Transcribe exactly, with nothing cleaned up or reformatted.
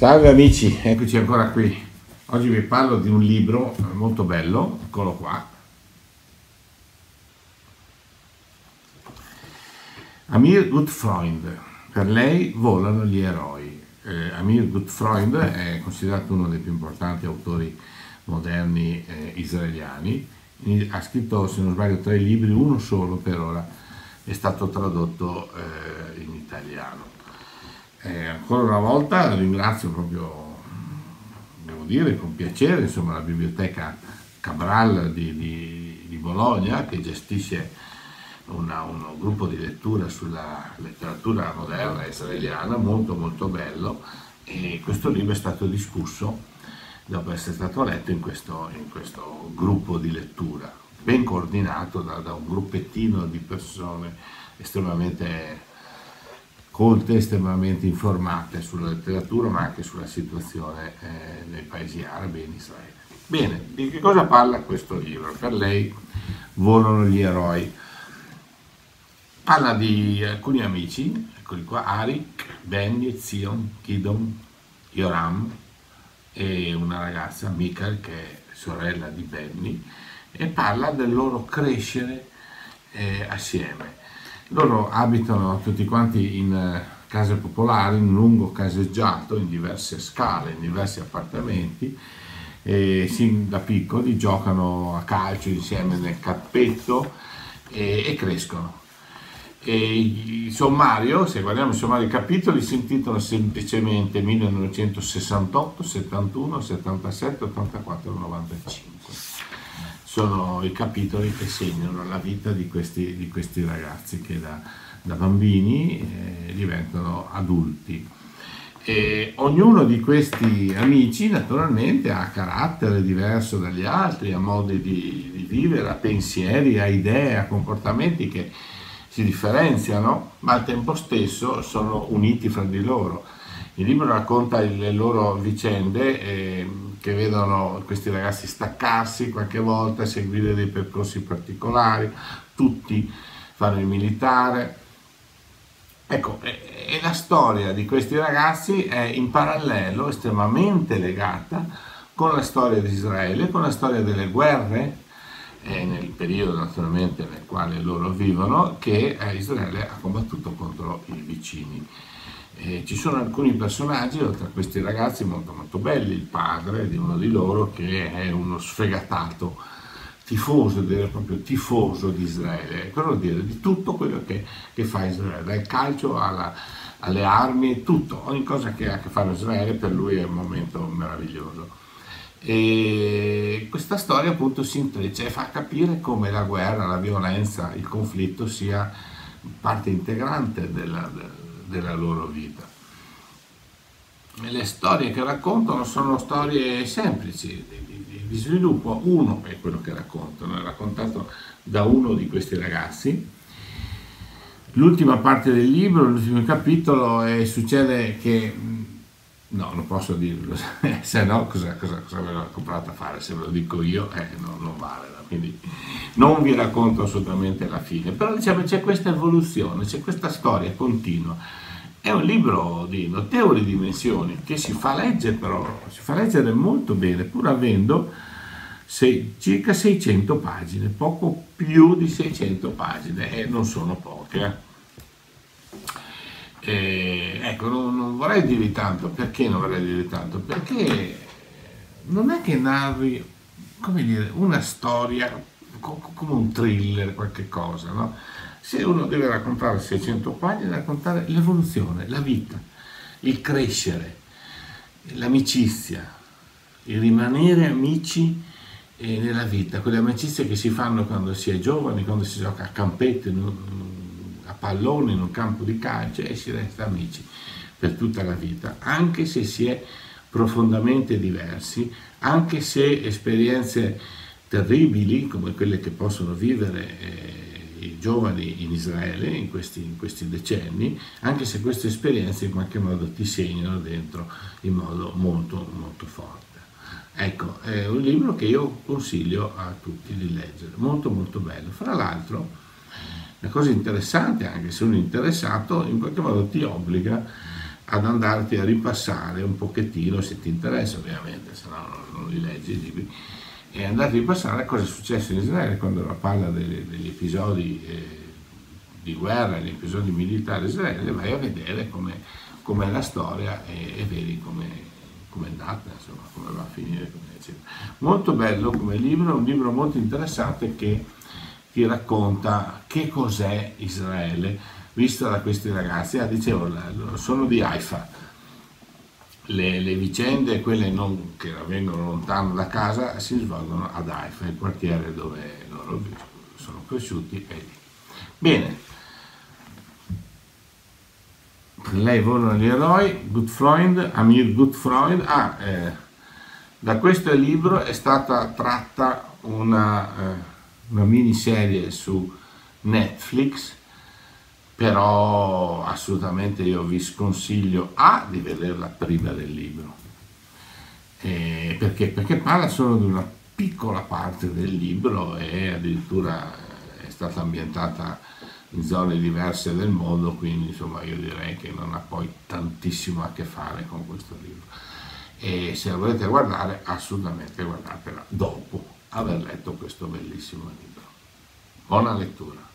Salve amici, eccoci ancora qui. Oggi vi parlo di un libro molto bello, eccolo qua. Amir Gutfreund, per lei volano gli eroi. Eh, Amir Gutfreund è considerato uno dei più importanti autori moderni eh, israeliani. Ha scritto, se non sbaglio, tre libri, uno solo per ora è stato tradotto eh, in italiano. Eh, ancora una volta ringrazio proprio, devo dire, con piacere, insomma, la biblioteca Cabral di, di, di Bologna, che gestisce una, un gruppo di lettura sulla letteratura moderna israeliana, molto molto bello, e questo libro è stato discusso dopo essere stato letto in questo, in questo gruppo di lettura, ben coordinato da, da un gruppettino di persone estremamente colte, estremamente informate sulla letteratura, ma anche sulla situazione eh, nei paesi arabi e in Israele. Bene, di che cosa parla questo libro? Per lei volano gli eroi. Parla di alcuni amici, eccoli qua, Arik, Benny, Zion, Kidon, Yoram e una ragazza, Michael, che è sorella di Benny, e parla del loro crescere eh, assieme. Loro abitano tutti quanti in eh, case popolari, in un lungo caseggiato, in diverse scale, in diversi appartamenti, e sin da piccoli giocano a calcio insieme nel cappetto e, e crescono. E il sommario, se guardiamo il sommario dei capitoli, si intitolano semplicemente millenovecentosessantotto, settantuno, settantasette, ottantaquattro e novantacinque. Sono i capitoli che segnano la vita di questi, di questi ragazzi che da, da bambini eh, diventano adulti. E ognuno di questi amici naturalmente ha carattere diverso dagli altri, ha modi di, di vivere, ha pensieri, ha idee, ha comportamenti che si differenziano, ma al tempo stesso sono uniti fra di loro. Il libro racconta le loro vicende eh, che vedono questi ragazzi staccarsi qualche volta, seguire dei percorsi particolari, tutti fanno il militare. Ecco, e, e la storia di questi ragazzi è in parallelo estremamente legata con la storia di Israele, con la storia delle guerre, e nel periodo naturalmente nel quale loro vivono, che Israele ha combattuto contro i vicini. E ci sono alcuni personaggi, oltre a questi ragazzi, molto molto belli. Il padre di uno di loro, che è uno sfegatato tifoso, direi proprio tifoso di Israele, per non dire di tutto quello che, che fa Israele, dal calcio alla, alle armi, tutto, ogni cosa che ha a che fare con Israele per lui è un momento meraviglioso. E questa storia appunto si intreccia e fa capire come la guerra, la violenza, il conflitto sia parte integrante della, della loro vita. E le storie che raccontano sono storie semplici di, di, di sviluppo. Uno è quello che raccontano, è raccontato da uno di questi ragazzi. L'ultima parte del libro, l'ultimo capitolo, è, succede che no, non posso dirlo, se no cosa, cosa, cosa me l'ho comprato a fare, se ve lo dico io eh, no, non vale, quindi non vi racconto assolutamente la fine, però diciamo c'è questa evoluzione, c'è questa storia continua. È un libro di notevoli dimensioni che si fa leggere, però si fa leggere molto bene, pur avendo sei, circa seicento pagine, poco più di seicento pagine, e non sono poche. Eh. Eh, ecco, non, non vorrei dirvi tanto. Perché non vorrei dirvi tanto? Perché non è che narri, come dire, una storia co come un thriller, qualche cosa, no? Se uno deve raccontare seicento pagine, raccontare l'evoluzione, la vita, il crescere, l'amicizia, il rimanere amici eh, nella vita, quelle amicizie che si fanno quando si è giovani, quando si gioca a campetto, a pallone in un campo di calcio, e si resta amici per tutta la vita, anche se si è profondamente diversi, anche se esperienze terribili come quelle che possono vivere eh, i giovani in Israele in questi, in questi decenni, anche se queste esperienze in qualche modo ti segnano dentro in modo molto molto forte. Ecco, è un libro che io consiglio a tutti di leggere, molto molto bello. Fra l'altro, una cosa interessante, anche se uno è interessato, in qualche modo ti obbliga ad andarti a ripassare un pochettino, se ti interessa ovviamente, se no non, non li leggi i libri, e andare a ripassare cosa è successo in Israele quando parla degli, degli episodi eh, di guerra, gli episodi militari in Israele, vai a vedere come com'è la storia e, e vedi come è andata, insomma, come va a finire. Eccetera. Molto bello come libro, un libro molto interessante che ti racconta che cos'è Israele vista da questi ragazzi. Ah, dicevo, sono di Haifa, le, le vicende, quelle non, che avvengono lontano da casa, si svolgono ad Haifa, il quartiere dove loro sono cresciuti. E bene, lei volano gli eroi, Gutfreund, Amir Gutfreund. Ah, eh, da questo libro è stata tratta una, eh, una miniserie su Netflix, però assolutamente io vi sconsiglio a di vederla prima del libro. Eh, perché? Perché parla solo di una piccola parte del libro e addirittura è stata ambientata in zone diverse del mondo, quindi insomma io direi che non ha poi tantissimo a che fare con questo libro. E se la volete guardare, assolutamente guardatela dopo aver letto questo bellissimo libro. Buona lettura.